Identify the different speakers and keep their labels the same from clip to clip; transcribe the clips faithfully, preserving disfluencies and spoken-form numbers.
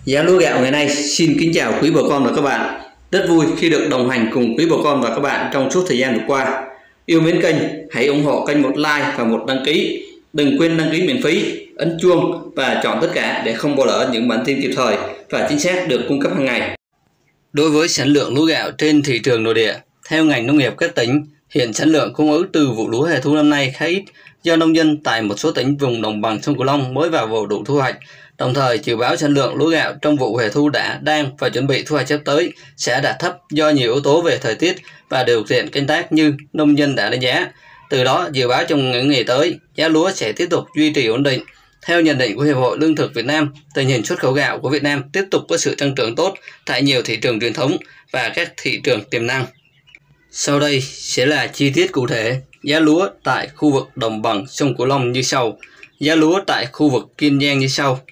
Speaker 1: Giá lúa gạo ngày nay. Xin kính chào quý bà con và các bạn. Rất vui khi được đồng hành cùng quý bà con và các bạn trong suốt thời gian vừa qua. Yêu mến kênh, hãy ủng hộ kênh một like và một đăng ký. Đừng quên đăng ký miễn phí, ấn chuông và chọn tất cả để không bỏ lỡ những bản tin kịp thời và chính xác được cung cấp hàng ngày. Đối với sản lượng lúa gạo trên thị trường nội địa, theo ngành nông nghiệp các tỉnh, hiện sản lượng cung ứng từ vụ lúa hè thu năm nay khá ít do nông dân tại một số tỉnh vùng đồng bằng sông Cửu Long mới vào vụ đủ thu hoạch. Đồng thời dự báo sản lượng lúa gạo trong vụ hè thu đã, đang và chuẩn bị thu hoạch sắp tới sẽ đạt thấp do nhiều yếu tố về thời tiết và điều kiện canh tác như nông dân đã đánh giá. Từ đó dự báo trong những ngày tới, giá lúa sẽ tiếp tục duy trì ổn định. Theo nhận định của Hiệp hội Lương thực Việt Nam, tình hình xuất khẩu gạo của Việt Nam tiếp tục có sự tăng trưởng tốt tại nhiều thị trường truyền thống và các thị trường tiềm năng. Sau đây sẽ là chi tiết cụ thể giá lúa tại khu vực đồng bằng sông Cửu Long như sau. Giá lúa tại khu vực Kiên Giang như sau.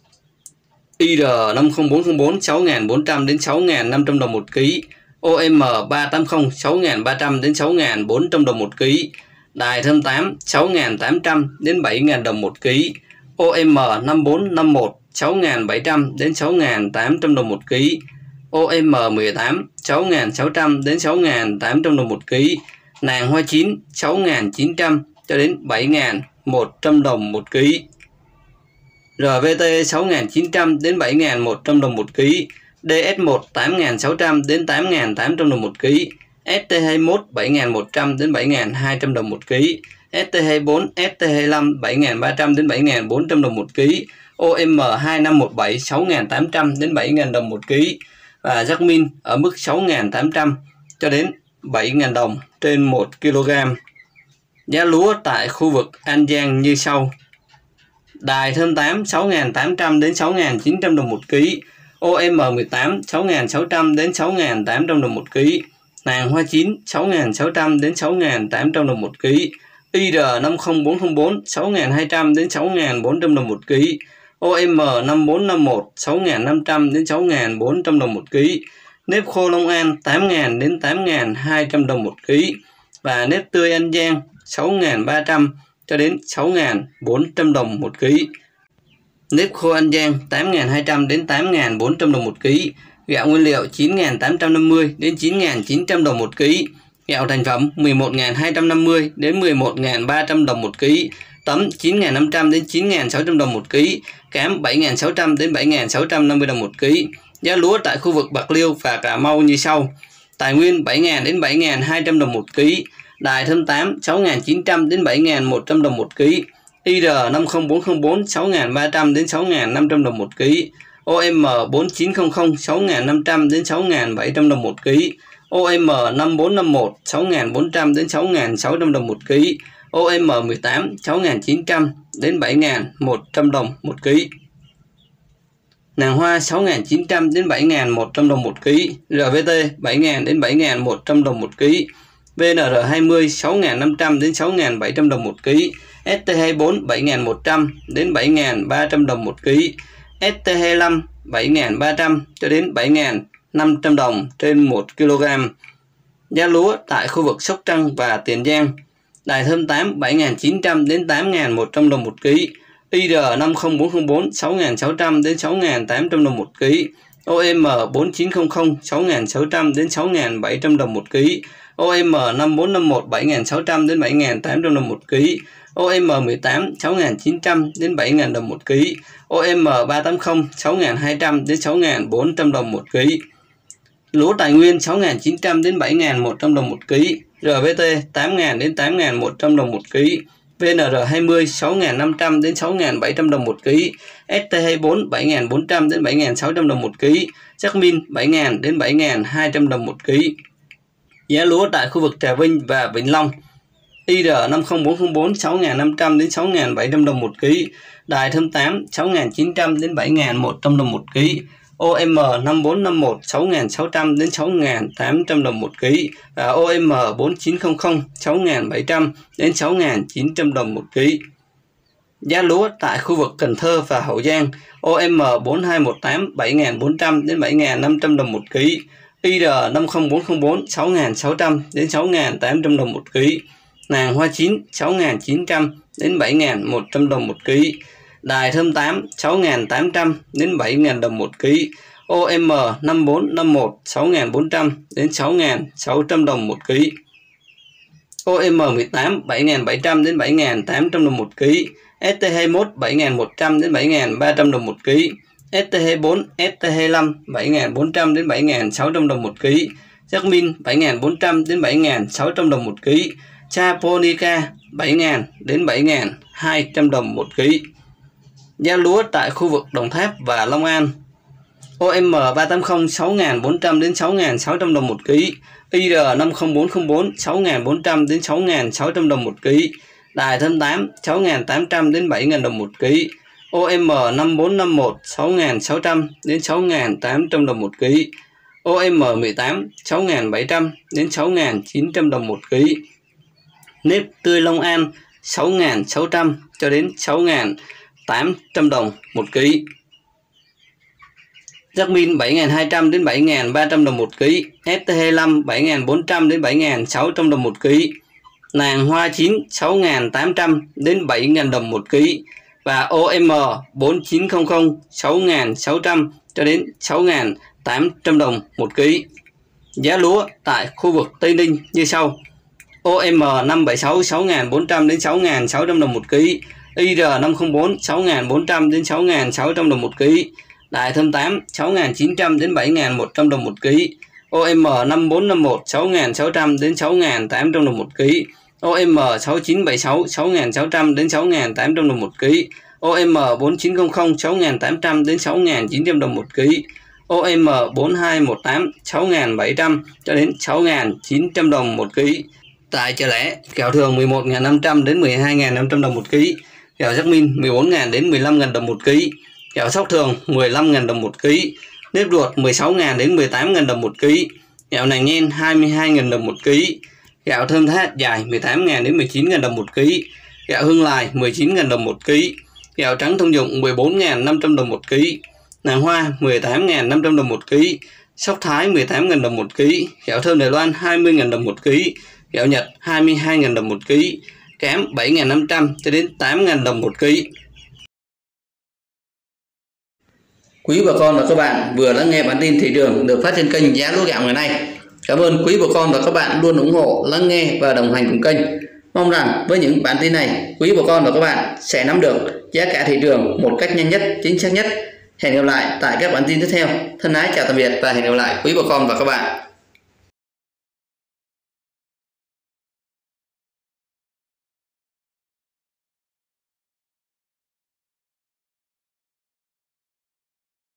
Speaker 1: I R năm không bốn không bốn sáu nghìn bốn trăm đến sáu nghìn năm trăm đồng một ký, O M ba tám không sáu nghìn ba trăm đến sáu nghìn bốn trăm đồng một ký, Đài Thơm tám sáu nghìn tám trăm đến bảy nghìn đồng một ký, O M năm bốn năm mốt sáu nghìn bảy trăm đến sáu nghìn tám trăm đồng một ký, O M mười tám sáu nghìn sáu trăm đến sáu nghìn tám trăm đồng một ký, nàng hoa chín sáu nghìn chín trăm cho đến bảy nghìn một trăm đồng một ký. R V T sáu nghìn chín trăm đến bảy nghìn một trăm đồng một ký, D S một tám nghìn sáu trăm đến tám nghìn tám trăm đồng một ký, S T hai mốt bảy nghìn một trăm đến bảy nghìn hai trăm đồng một ký, S T hai bốn, S T hai lăm bảy nghìn ba trăm đến bảy nghìn bốn trăm đồng một ký, O M hai năm một bảy sáu nghìn tám trăm đến bảy nghìn đồng một ký và Jasmine ở mức sáu nghìn tám trăm cho đến bảy nghìn đồng trên một ki lô gam. Giá lúa tại khu vực An Giang như sau. Đài Thơm tám sáu nghìn tám trăm đến sáu nghìn chín trăm đồng một ký, O M mười tám sáu nghìn sáu trăm đến sáu nghìn tám trăm đồng một ký, nàng hoa chín sáu nghìn sáu trăm đến sáu nghìn tám trăm đồng một ký, I R năm không bốn không bốn sáu nghìn hai trăm đến sáu nghìn bốn trăm đồng một ký, O M năm bốn năm mốt sáu nghìn năm trăm đến sáu nghìn bốn trăm đồng một ký, nếp khô Long An tám nghìn đến tám nghìn hai trăm đồng một ký và nếp tươi An Giang sáu nghìn ba trăm cho đến sáu nghìn bốn trăm đồng một ký. Nếp khô An Giang tám nghìn hai trăm đến tám nghìn bốn trăm đồng một ký, gạo nguyên liệu chín nghìn tám trăm năm mươi đến chín nghìn chín trăm đồng một ký, gạo thành phẩm mười một nghìn hai trăm năm mươi đến mười một nghìn ba trăm đồng một ký, tấm chín nghìn năm trăm đến chín nghìn sáu trăm đồng một ký, cám bảy nghìn sáu trăm đến bảy nghìn sáu trăm năm mươi đồng một ký. Giá lúa tại khu vực Bạc Liêu và Cà Mau như sau. Tài Nguyên bảy nghìn đến bảy nghìn hai trăm đồng một ký, Đài Thơm tám sáu nghìn chín trăm đến bảy nghìn một trăm đồng một ký, I R năm không bốn không bốn sáu nghìn ba trăm đến sáu nghìn năm trăm đồng một ký, O M bốn chín không không sáu nghìn năm trăm đến sáu nghìn bảy trăm đồng một ký, O M năm bốn năm mốt sáu nghìn bốn trăm đến sáu nghìn sáu trăm đồng một ký, O M mười tám sáu nghìn chín trăm đến bảy nghìn một trăm đồng một ký. Nàng hoa sáu nghìn chín trăm đến bảy nghìn một trăm đồng một ký, R V T bảy nghìn đến bảy nghìn một trăm đồng một ký, V N R hai mươi sáu nghìn năm trăm đến sáu nghìn bảy trăm đồng một ký, S T hai bốn bảy nghìn một trăm đến bảy nghìn ba trăm đồng một ký, S T hai lăm bảy nghìn ba trăm cho đến bảy nghìn năm trăm đồng trên một ki lô gam. Giá lúa tại khu vực Sóc Trăng và Tiền Giang. Đài Thơm tám bảy nghìn chín trăm đến tám nghìn một trăm đồng một ký, I R năm không bốn không bốn sáu nghìn sáu trăm đến sáu nghìn tám trăm đồng một ký, O M bốn chín không không sáu nghìn sáu trăm đến sáu nghìn bảy trăm đồng một ký, O M năm bốn năm mốt bảy nghìn sáu trăm đến bảy nghìn tám trăm đồng một ký, O M mười tám sáu nghìn chín trăm đến bảy nghìn đồng một ký, O M ba tám không sáu nghìn hai trăm đến sáu nghìn bốn trăm đồng một ký. Lúa Tài Nguyên sáu nghìn chín trăm đến bảy nghìn một trăm đồng một ký, R V T tám nghìn đến tám nghìn một trăm đồng một ký, V N R hai mươi sáu nghìn năm trăm đến sáu nghìn bảy trăm đồng một ký, S T hai bốn bảy nghìn bốn trăm đến bảy nghìn sáu trăm đồng một ký, Jasmine bảy nghìn đến bảy nghìn hai trăm đồng một ký. Giá lúa tại khu vực Trà Vinh và Vĩnh Long. I R năm không bốn không bốn sáu nghìn năm trăm đến sáu nghìn bảy trăm đồng một ký, Đài Thơm tám sáu nghìn chín trăm đến bảy nghìn một trăm đồng một ký, O M năm bốn năm mốt sáu nghìn sáu trăm đến sáu nghìn tám trăm đồng một ký và O M bốn chín không không sáu nghìn bảy trăm đến sáu nghìn chín trăm đồng một ký. Giá lúa tại khu vực Cần Thơ và Hậu Giang. O M bốn hai một tám bảy nghìn bốn trăm đến bảy nghìn năm trăm đồng một ký, I R năm không bốn không bốn sáu nghìn sáu trăm đến sáu nghìn tám trăm đồng một ký, nàng hoa chín sáu nghìn chín trăm đến bảy nghìn một trăm đồng một ký, Đài thơm tám sáu nghìn tám trăm đến bảy nghìn đồng một ký. O M năm bốn năm một sáu nghìn bốn trăm đến sáu nghìn sáu trăm đồng một ký. O M mười tám bảy nghìn bảy trăm đến bảy nghìn tám trăm đồng một ký. S T hai mươi mốt bảy nghìn một trăm đến bảy nghìn ba trăm đồng một ký. S T hai mươi bốn, S T hai mươi lăm bảy nghìn bốn trăm đến bảy nghìn sáu trăm đồng một ký. Jasmine bảy nghìn bốn trăm đến bảy nghìn sáu trăm đồng một ký. Japonica bảy nghìn đến bảy nghìn hai trăm đồng một ký. Giá lúa tại khu vực Đồng Tháp và Long An. O M ba tám không sáu nghìn bốn trăm đến sáu nghìn sáu trăm đồng một ký. I R năm không bốn không bốn sáu nghìn bốn trăm đến sáu nghìn sáu trăm đồng một ký. Đài thơm tám sáu nghìn tám trăm đến bảy nghìn đồng một ký. O M năm bốn năm một sáu nghìn sáu trăm đến sáu nghìn tám trăm đồng một ký. O M mười tám sáu nghìn bảy trăm đến sáu nghìn chín trăm đồng một ký. Nếp tươi Long An sáu nghìn sáu trăm cho đến sáu nghìn tám trăm đồng một ký. Jasmine bảy nghìn hai trăm đến bảy nghìn ba trăm đồng một ký. S T hai mươi lăm bảy nghìn bốn trăm đến bảy nghìn sáu trăm đồng một ký. Nàng hoa chín sáu nghìn tám trăm đến bảy nghìn đồng một ký. Và O M bốn chín không không sáu nghìn sáu trăm cho đến sáu nghìn tám trăm đồng một ký. Giá lúa tại khu vực Tây Ninh như sau. O M năm bảy sáu sáu nghìn bốn trăm đến sáu nghìn sáu trăm đồng một ký. I R năm không bốn sáu nghìn bốn trăm đến sáu nghìn sáu trăm đồng một ký. Đài thơm tám sáu nghìn chín trăm đến bảy nghìn một trăm đồng một ký. O M năm bốn năm một sáu nghìn sáu trăm đến sáu nghìn tám trăm đồng một ký. O M sáu chín bảy sáu sáu nghìn sáu trăm đến sáu nghìn tám trăm đồng một ký. O M bốn chín không không sáu nghìn tám trăm đến sáu nghìn chín trăm đồng một ký. O M bốn hai một tám sáu nghìn bảy trăm cho đến sáu nghìn chín trăm đồng một ký. Tại chợ lẻ, kẹo thường mười một nghìn năm trăm đến mười hai nghìn năm trăm đồng một ký. Kẹo Jasmine mười bốn nghìn đến mười lăm nghìn đồng một ký. Kẹo sóc thường mười lăm nghìn đồng một ký. Nếp ruột mười sáu nghìn đến mười tám nghìn đồng một ký. Kẹo nàng nhen hai mươi hai nghìn đồng một ký. Gạo thơm thát dài mười tám nghìn đến mười chín nghìn đồng một ký. Gạo hương lài mười chín nghìn đồng một ký. Gạo trắng thông dụng mười bốn nghìn năm trăm đồng một ký. Nàng hoa mười tám nghìn năm trăm đồng một ký. Sóc Thái mười tám nghìn đồng một ký. Gạo thơm Đài Loan hai mươi nghìn đồng một ký. Gạo Nhật hai mươi hai nghìn đồng một ký. Kém bảy nghìn năm trăm cho đến tám nghìn đồng một ký. Quý bà con và các bạn vừa lắng nghe bản tin thị trường được phát trên kênh Giá Lúa Gạo ngày nay. Cảm ơn quý bà con và các bạn luôn ủng hộ, lắng nghe và đồng hành cùng kênh. Mong rằng với những bản tin này, quý bà con và các bạn sẽ nắm được giá cả thị trường một cách nhanh nhất, chính xác nhất. Hẹn gặp lại tại các bản tin tiếp theo. Thân ái chào tạm biệt và hẹn gặp lại quý bà con và các bạn.